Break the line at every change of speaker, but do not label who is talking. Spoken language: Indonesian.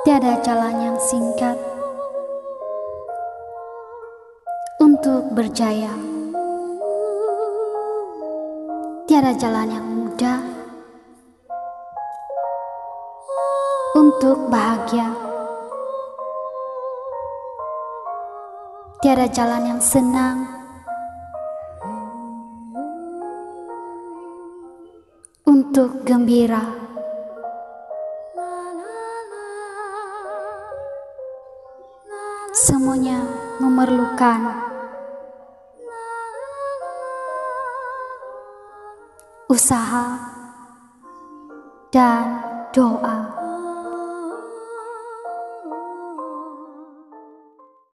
Tiada jalan yang singkat untuk berjaya. Tiada jalan yang mudah untuk bahagia. Tiada jalan yang senang untuk gembira. Semuanya memerlukan usaha dan doa.